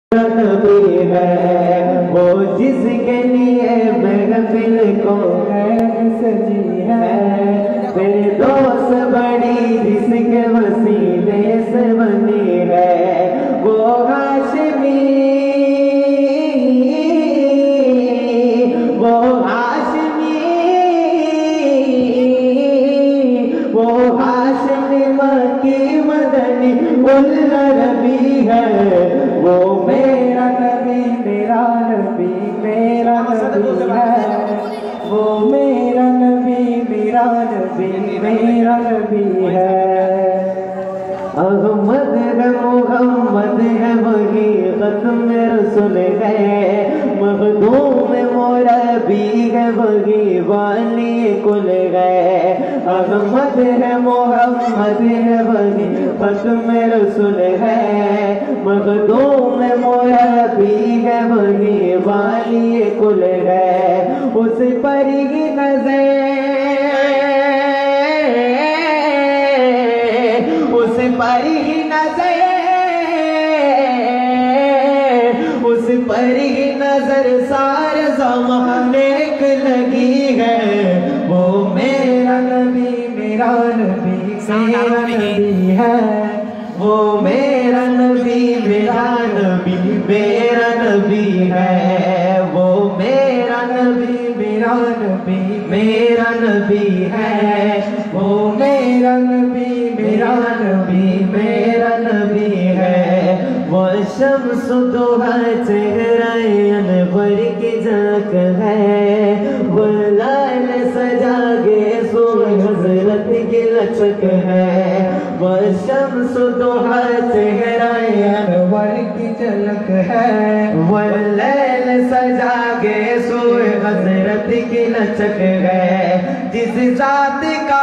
नबी है वो जिसके लिए महफिल को है सजी है, फिर दोस्त बड़ी जिसके वसीले से बनी है, वो हाशमी वो हाशमी वो हाशमी मक्की मदनी उल नबी है, वो मेरा नबी मेरा नबी मेरा नबी है, वो मेरा नबी मेरा नबी मेरा नबी है। अहमद है मोहम्मद है वही खत्म रसूल है, मखदूम मोरबी है वही वाली कुल है। अहमद है मोहम्मद है वही खत्म रसूल है, मखदूम मोरबी है वही वाली कुल है। उस पर ही नजर उस पर ही नजर उस पर ही नजर सारे ज़माने की लगी है, वो मेरा नबी मेरा नबी मेरा नबी है, वो मेरा नबी मेरा नबी मेरा नबी है, वो मेरा नबी मेरा नबी मेरा नबी है, वो मेरा नबी मेरा नबी मेरा नबी है। वो शम्स दुहा चेहरा अनवर की झांक है, वो लाल सजा के सो हजरत की लचक है, वो शम्स दुहा चेहरा अनवर की झलक है, वो लाल सजा के सो हजरत की लचक है। जिस जात का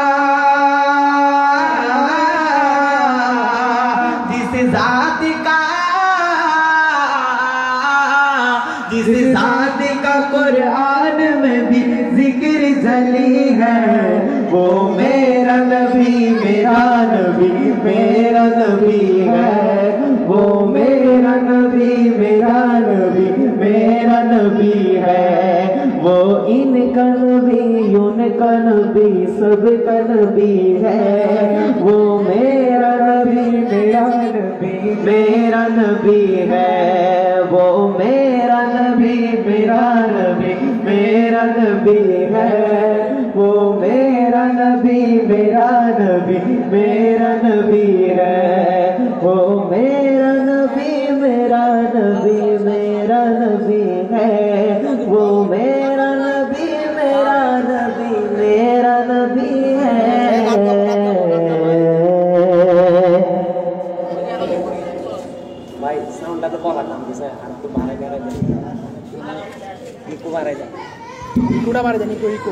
जिस जात का कुरान में भी जिक्र झली है, वो मेरा नबी मेरा नबी मेरा नबी है, वो मेरा नबी मेरा नबी मेरा नबी है, वो इनका नबी उनका नबी सबका नबी है, वो मेरा नबी मेरा नबी मेरा नबी है, वो मेरा नबी मेरा नबी मेरा नबी है, वो मेरा नबी मेरा नबी मेरा नबी है, वो मेरा नबी मेरा नबी मेरा नबी है, वो मेरा नबी मेरा नबी मेरा नबी है। भाई साउंड आता बघा ना कसं तू मारायला निकू मारायचा निकुडा मारायचा निकू निकू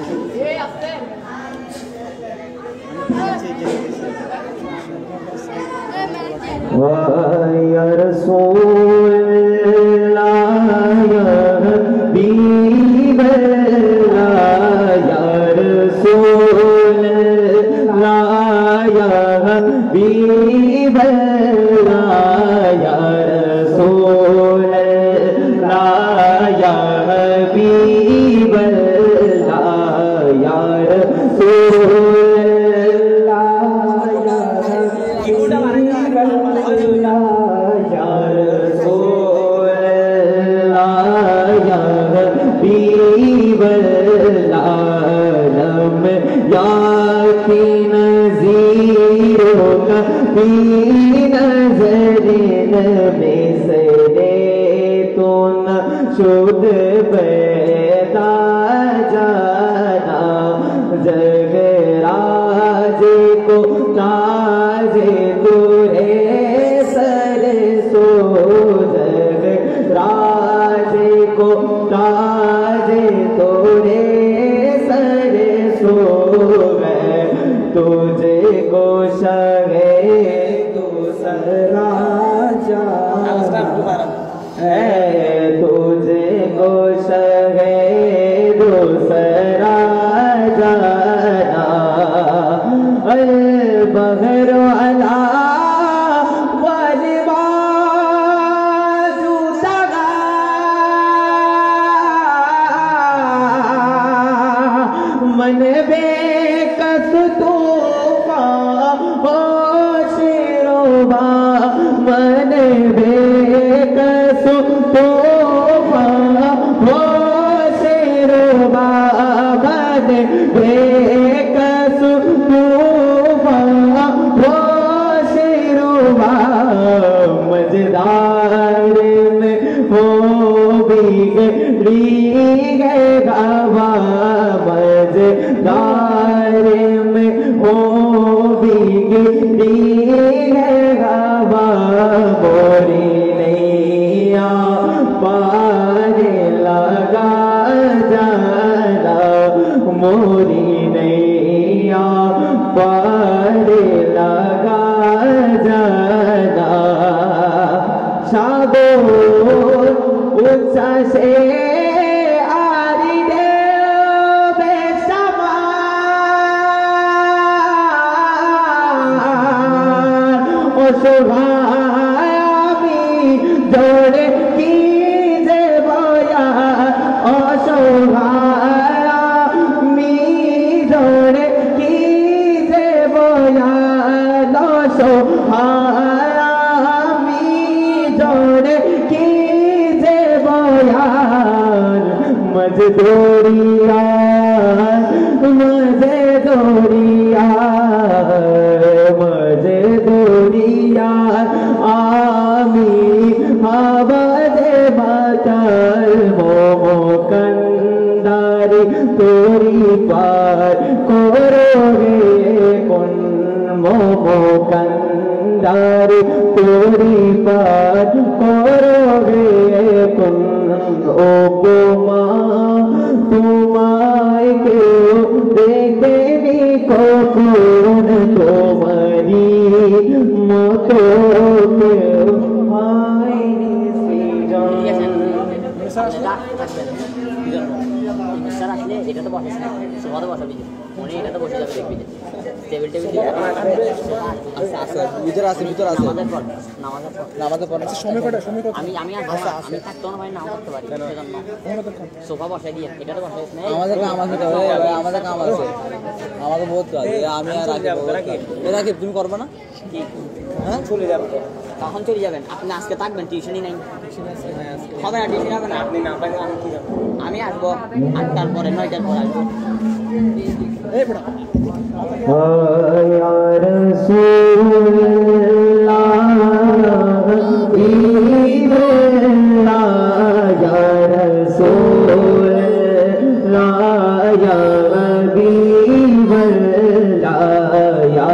या रसूल या हबीब या रसूल या हबीब या रसूल या हबीब या रसूल शुद्ध पैदा जाना जगराज को ताजे तुरे सर सो, जगराज को ताजे तुरे सर सो है, तुझे को शगे तू सराजा है, तुझे को शगे दो कसु तूफान हो शेरुबा बदे कसु तूफान हो शेरुबा मजेदार में हो बिगड़ी है गावा मजेदार में हो बिगड़ी है गावा मोरी नैया पार लगा जाना मोरी नैया पार लगा जाना सागोर उत्सा से आरी देव बेसमान असुभावी जोड़े कीजे बोया असुभावी जोड़े कीजे बोया दसो जोड़े कीजे बोयार मजदूरिया मजदूरिया मजदूरिया आमी आवाजे बातार मोमो कंदारी तोरी पार कोरोगे कुन मोमो कंदारी तोरी पार कोरोगे कुन उपमा तुम्हारे क्यों देखने को कौन तुम्हारी मतो क्यों आए স্যার আসলে এটা তো বসে না সোফা তো বসাবি মনে এটা তো বসে যাবে দেখবি টেবিল আচ্ছা আচ্ছা ভিতরে আছে নামাজের পর সময় কত আমি আমি থাকতো না ভাই নাও করতে পারি সেজন্য সোফা বসাই দিয়ে এটা তো বসাইছ না আমাদের কাম আছে আমাদের বহুত কাজ আমি আর রাখি তুমি করবে না কি হ্যাঁ চলে যাবে কখন চলে যাবেন আপনি আজকে থাকবেন টিউশনই নাই হবে না টিউশন হবে না আপনি না পাইলে আমি কি করব আমি আসবো 8টার পরে 9টার পরে আসবো এই বড় या रसूलल्लाह या रसूलल्लाह या हबीबल्लाह या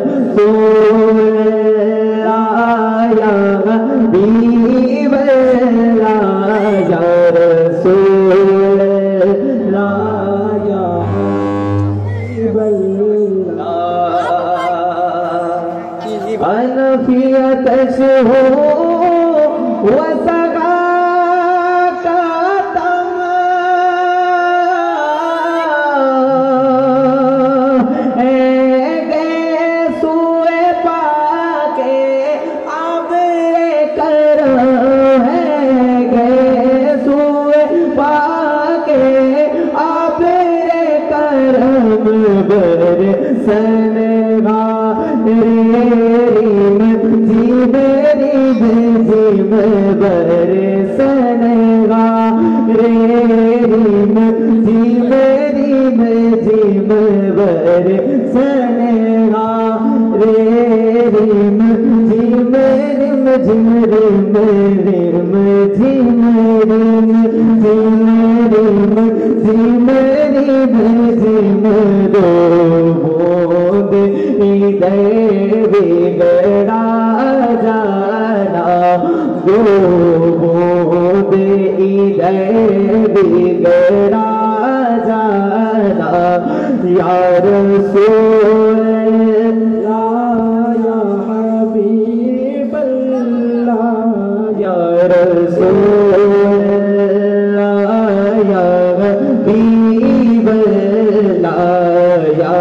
रसूलल्लाह या हबीबल्लाह या रसूलल्लाह या अनफियत से हो वसगा का तम सुए पाके अब कर है गे सुए पाके अब करम बर सनगा बरसनगा रे रिम जिम बरसनगा रे रिम जिम दो बूंद इधर बिगड़ा जाना दो बूंद इधर बिगड़ा जाना या रसूलल्लाह या हबीबल्लाह या रसूलल्लाह या हबीबल्लाह या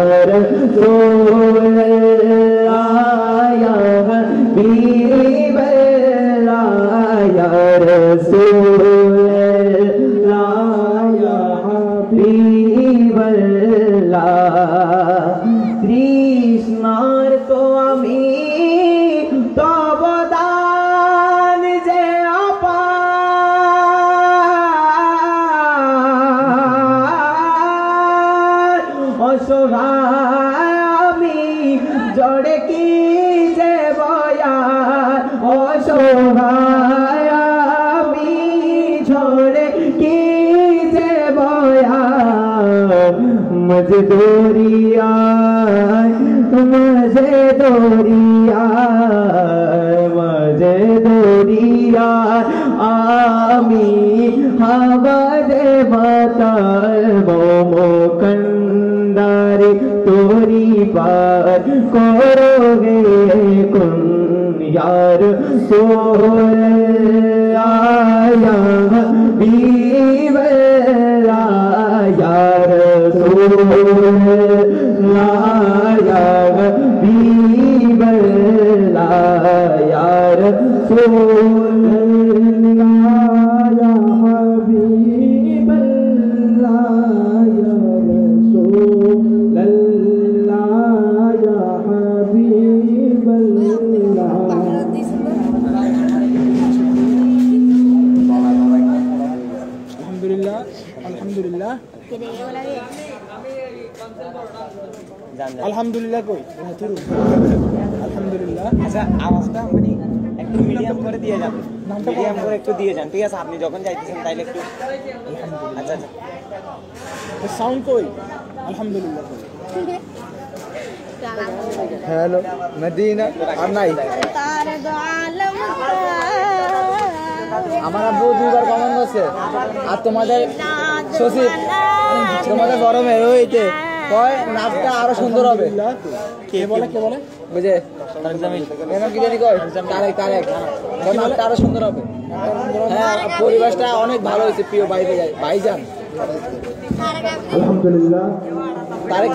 रसूलल्लाह या हबीबल्लाह या रसूलल्लाह या हबीबल्लाह कृष्णार तो आमी तो बदान जे মজদুরিয়ায় মজদুরিয়ায় আমি হাওয়ারে বাতার মোমো কন্দারে তোরি পার করোগে কুন यार सोया बीवला यार सोया बीवला यार सोया बीवला यार सोलल्ला या हबीबल्ला আলহামদুলিল্লাহ আলহামদুলিল্লাহ কই আলহামদুলিল্লাহ। আচ্ছা আওয়াজটা মানে একটু মিডিয়াম করে দিয়ে যান, মিডিয়াম করে একটু দিয়ে যান, ঠিক আছে? আপনি যখন যাইতেছেন তাইলে একটু আচ্ছা আচ্ছা সাউন্ড কই আলহামদুলিল্লাহ কই। हेलो मदीना और नहीं আমার আব্বু দুইবার কমেন্ট করছে আর তোমাদের সচিব তোমাদের বড় মেয়ে হইতে কয় নাচটা আরো সুন্দর হবে। কে বলে বুঝে এমন কি জানি কয় তারেক নাচটা আরো সুন্দর হবে। হ্যাঁ পরিবেশটা অনেক ভালো হয়েছে প্রিয় ভাইজান। আলহামদুলিল্লাহ। তারেক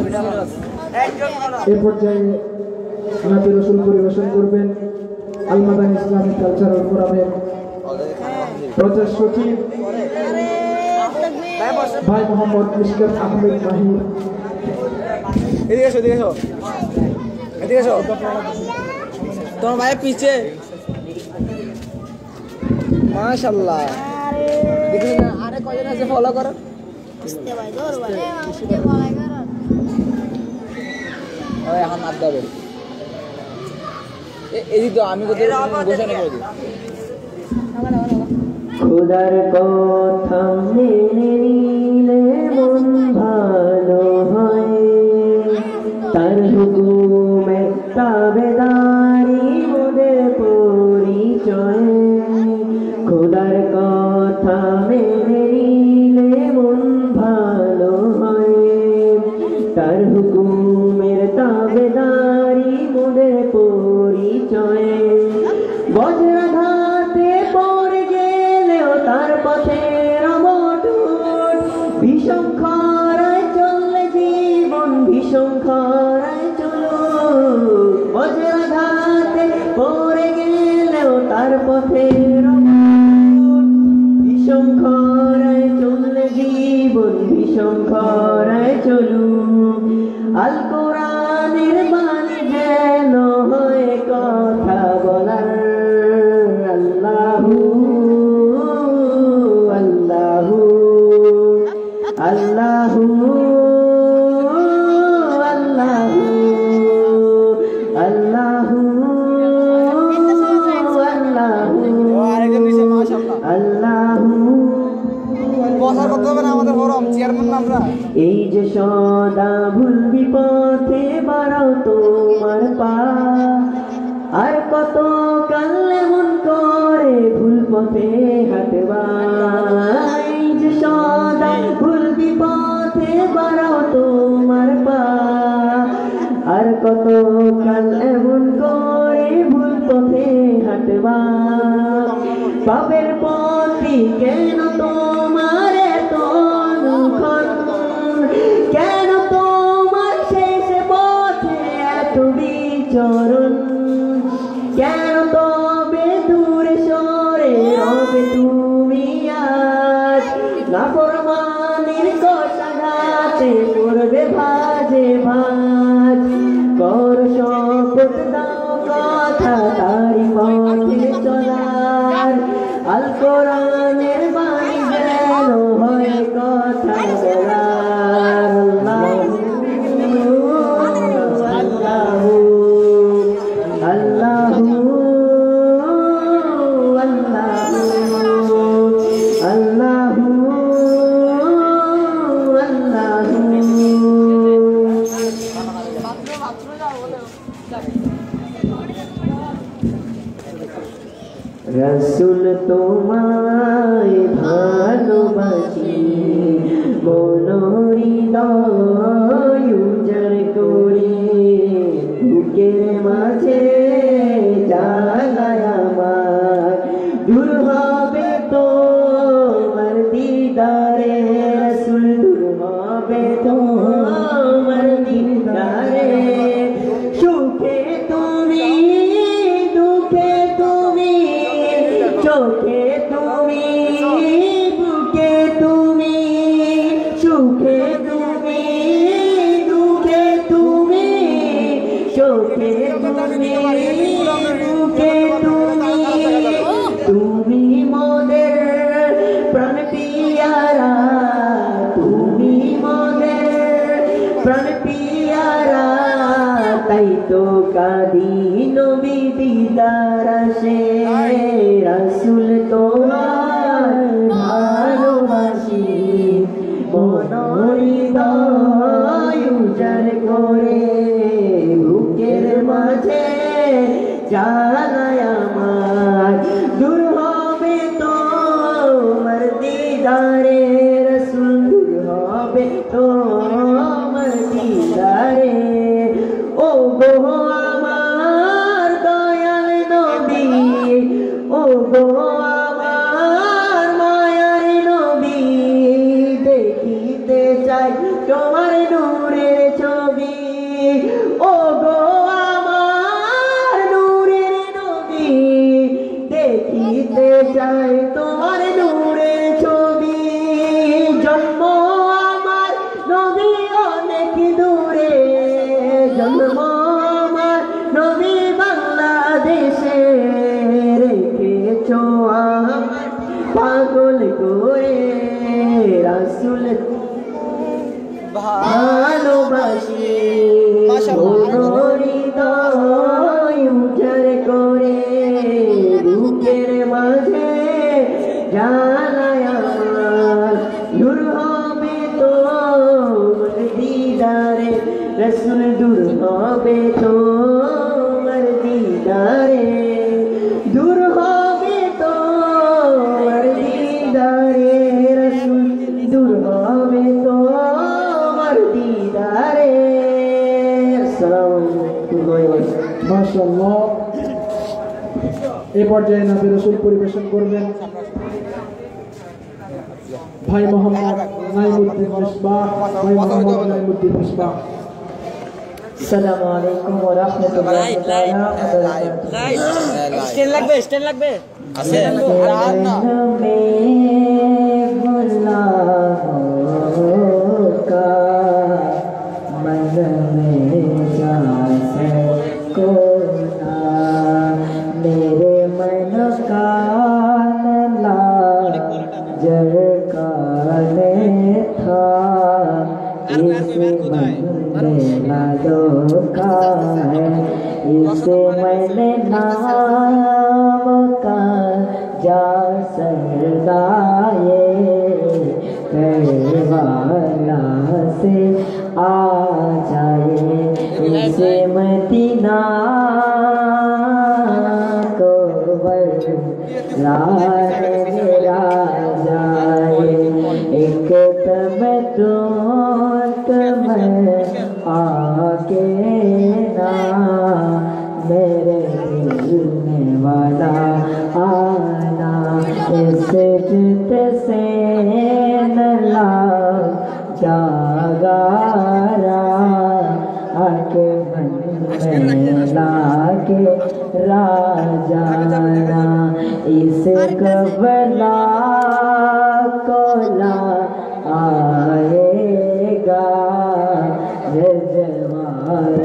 এ পর্যায়ে নাতে রসুল পরিবেশন করবেন আল মাদানী ইসলামিক কালচারাল ফোরামের প্রচার সচিব ভাই মোহাম্মদ মিশকাত আহমেদ মাহির। এদিকে এসো তোমার ভাইয়ের পিছে মাশাআল্লাহ দেখি না আরে কয়জন আছে ফলো করো। এখন নাচ গাবে এদিক তো আমি কোথায় বসে করে দিই। খুদার কথা মেনে নিলে মন ভালো হয়, তার হুকুমে তাবেদারি মোদের পরিচয়। খুদার কথা মেনে নিলে মন ভালো হয়, তার হুকুমের তাবেদারি মোদের পরিচয়। বজ্রাঘাতে পড়ে গেলেও তার পথের অবটুট, ভীষণ খরায় চললে জীবন ভীষণ খরায় চলুক। বজ্রাঘাতে পড়ে গেলেও তার পথের অবটুট, ভীষণ খরায় চললে জীবন ভীষণ খরায় চলুক। আল কোরআনের বাণী যেন হয় কথা বলার। আল্লাহু আল্লাহু আল্লাহু আল্লাহু আল্লাহু আল্লাহু এই যে সদা ভুল বিপথে বাড়াও তোমার পা, আর কত কালে মন করে ভুল পথে হাঁটবা। এই যে সদা ভুল বিপথে বাড়াও তোমার পা, আর কত কাল এমন করে ভুল পথে হাঁটবা। পাপের পথে কেন তোমার এত অনুক্ষণ, কেন তোমার শেষ পথে এত বিচরণ, কেন তবে দূরে সরে রবে তুমি আজ। নাফরমানির কষাঘাতে পড়বে ভাজে ভাজ, কর শপথ দাও কথা তারি পথে চলার। আল কোরআনের বাণী যেন হয় কথা বলার। আল্লাহু আল্লাহু আল্লাহু আল্লাহু আল্লাহু তোমায় ভালোবাসি মনোহৃদয় উজাড় করে বুকের মাঝে জ্বালায় আমার দূর হবে তোমার দিদারে রাসূল দূর হবে তোমার দিদারে সুখে তুমি দুঃখে তুমি চোখে তুমি বুকে তুমি সুখে তুমি দুঃখে তুমি চোখে তুমি বুকে তুমি তুমি মোদের প্রাণ পিয়ারা তুমি মোদের প্রাণ পিয়ারা তাই তো কাঁদি নবী দিদার আসে রাসূল তোমার ভালোবাসি মনোহৃদয় উজাড় করে বুকের মাঝে জ্বালায় আমার দূর হবে তোমার দিদারে রাসূল দূর হবে তোমার দিদারে ও গো আমার দয়াল নবী ও গো আমার মায়ার নবী দেখিতে চাই তোমার নূরের ছবি ও গো আমার নূরের নবী দেখিতে চাই তোমার নূরের ছবি জন্ম আমার নবী অনেক দূরে জন্ম আমার নবী বাংলাদেশে রেখেছো আমার পাগল করে রাসূল ভালোবাসি হৃদয় উজাড় করে বুকের মাঝে জ্বালায় আমার দূর হবে তোমার দিদারে রাসূল দূর হবে তোমার দিদারে দূর হবে তোমার দিদারে রাসূল দূর হবে তোমার দিদারে আসসালামু আলাইকুম মাশাআল্লাহ। এই পর্যায়ে নাতে রাসূল পরিবেশন করবেন ভাই মোহাম্মদ নাইমুদ্দিন মিসবাহ। ভাই মোহাম্মদ নাইমুদ্দিন মিসবাহ। আসসালামু আলাইকুম ওয়া রাহমাতুল্লাহি তাআলা ওয়া বারাকাতুহু। স্ট্যান্ড লাগবে আছে আর না मेरे मन का जड़काने था इसे मेरा धोखा है इसे मैंने नाम का जा सरदाए करवाला से आ जाए इसे मदीना को मेरा जाए एक तम आके ना मेरे दिल में वाला आना इस जित से नला जागारा आके मन में लाके राजाना इस कबला कोला आएगा जजवार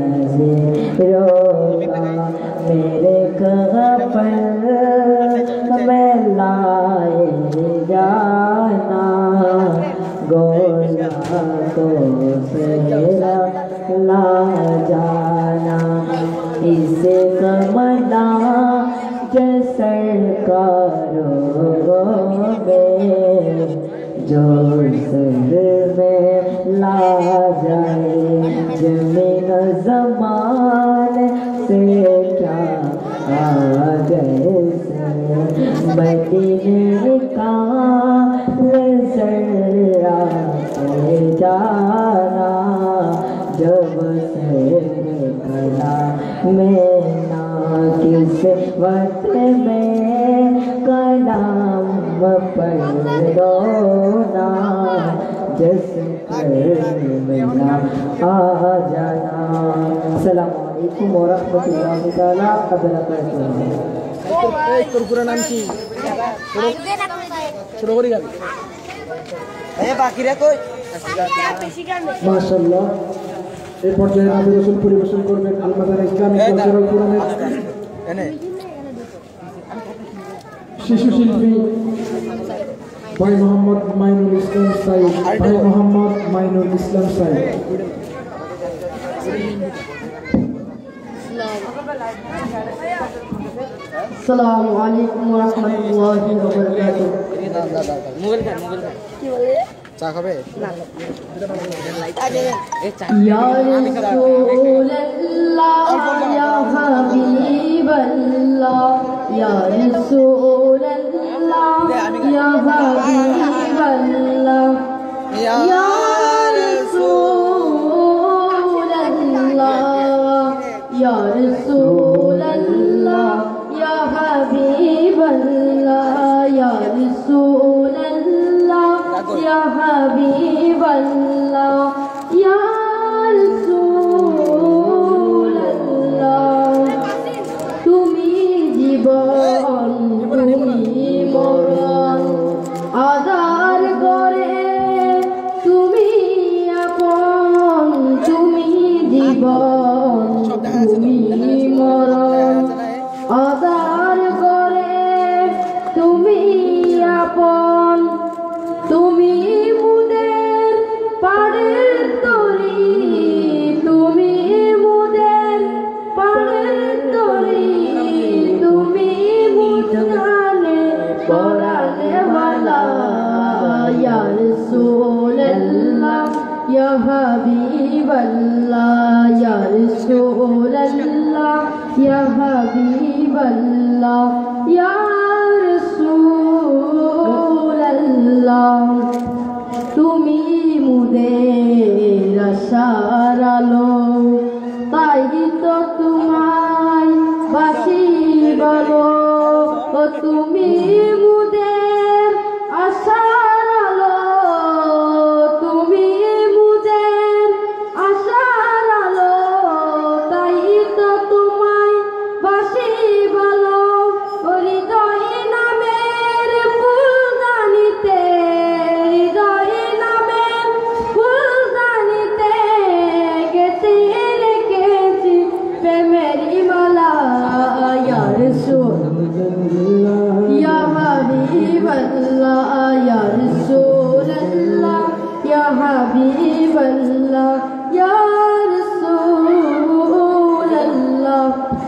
नज़ीरों मेरे पर में लाए जाना गोला को फेरा ला जाना इसे कमला सरकारों में जो सर में ला जाए जमीन जमान से क्या आ गए मदीने का नजर आके जाना जब सर कला में ना किस वक्त में कलाम पढ़ रोना जस मिलना आ जाना। अस्सलामु अलैकुम व रहमतुल्लाहि तआला व बरकातुहू। তোর পুরো নাম কি? ছোট করে গাবি। বাকিরা কই? মাশাআল্লাহ। এই পর্যায়ে নাতে রাসূল পরিবেশন করবেন আল মাদানী ইসলামিক কালচারাল ফোরামের শিশু শিল্পী ভাই মোহাম্মদ মাইনুল ইসলাম সাইদ। ভাই মোহাম্মদ মাইনুল ইসলাম সাইদ। अस्सलामु अलैकुम व रहमतुल्लाहि व बरकातुहू। চা খাবে? या रसूल अल्लाह या हबीब अल्लाह या रसूल अल्लाह या हबीब अल्लाह या रसूल अल्लाह या रसूल अल्लाह या हबीब अल्लाह या रसूल अल्लाह या हबीब अल्लाह या रसूल अल्लाह। তুমি জীবন তুমি মরণ আধার করে তুমি আপন তুমি জীবন তুমি মরণ আধার করে তুমি আপন তুমি মুদের পাড়ের তরি তুমি মুদের পাড়ের তরি তুমি মুদখানে পরানে वाला या रसूल अल्लाह या हबीब अल्लाह या रसूल अल्लाह या हबीब अल्लाह या रसूल अल्लाह। তুমি মুদের আশার আলো তাই তো তোমায় বাসি বলো ও তুমি মুদের আশার আলো তুমি মুদের আশার আলো তাই তো তোমায় বাসি বলো হৃদয় নামের ফুলদানিতে হৃদয় নামের ফুলদানিতে গেতে রেখেছি প্রেমেরই মালা ইয়া রাসূল ইয়া হাবিব আল্লাহ ইয়া রাসূল আল্লাহ ইয়া হাবিব আল্লাহ ইয়া রাসূল আল্লাহ।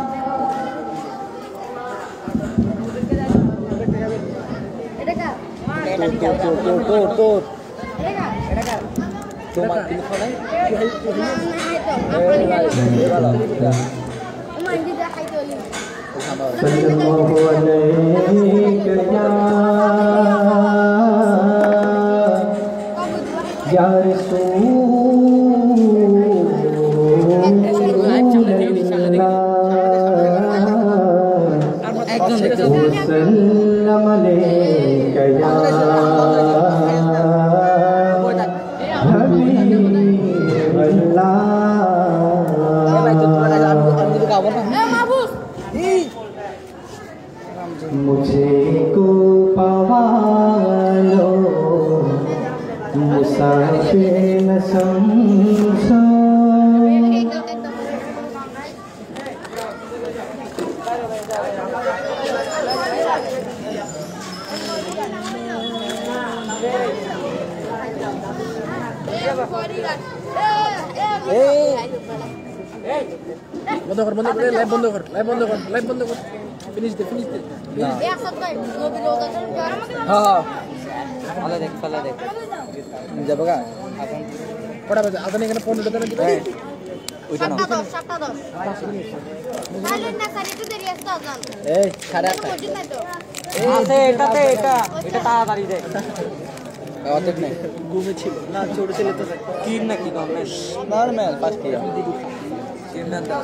তোমার কিন্তু খাই सल्लल्लाहु अलैहि या वसल्लम अलैका या हबीब अल्लाह। मुझे को पवालो मुसाफिर न समझो বন্ধ কর লাইভ বন্ধ কর লাইভ বন্ধ কর ফিনিশ দে হ্যাঁ ভালো দেখ ভালো দেখ যাবো গা কটা বাজে আদানি এখানে 15 টাকা দিবে ওইটা না 7:10 এই সাড়ে 8 আছে এটাতে এটা তাড়াতাড়ি দেখ অর্ধেক নেই ঘুমেছিল না ছোট ছেলে তো কি নাকি নরমাল নর্মাল ফার্স্ট ইয়ার কিন্নার দাও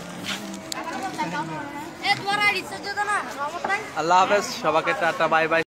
তোমার আইডি তো না আল্লাহ হাফেজ সবাইকে টাটা বাই বাই